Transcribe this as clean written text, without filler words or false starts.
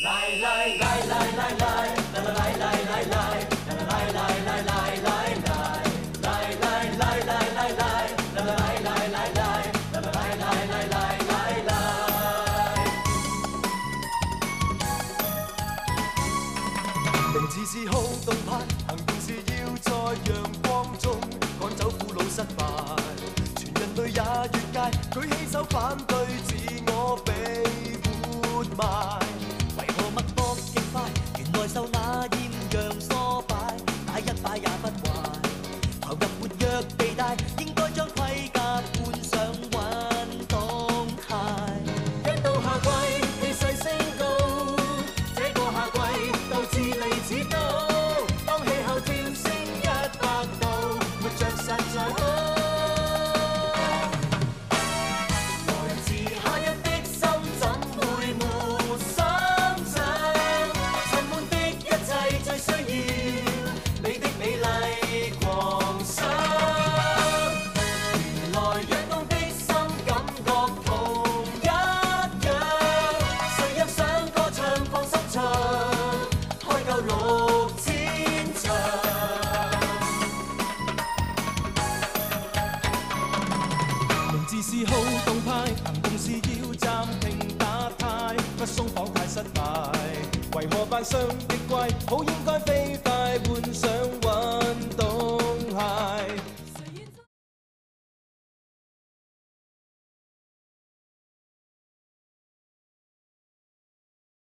名字是好動派，行動是要在陽光中趕走苦惱失敗。全人類也越界，舉起手反對自我被活埋。為何脈搏極快？原來受那豔陽唆擺，打一擺也不壞。投入活躍地帶，應該將盔甲換上運動鞋。一到夏季，氣勢升高，這個夏季鬥志利似刀。當氣候跳升100度，活着實在好。來自夏日的心怎會沒心腸？沉悶的一切最需要你的美麗狂想。原來躍動的心感覺同一樣，誰若想歌唱放心唱，開夠6000場。名字是好動派，行動是要暫停打呔，不鬆綁太失敗。為何扮相極貴？好應該飛快換上運動鞋。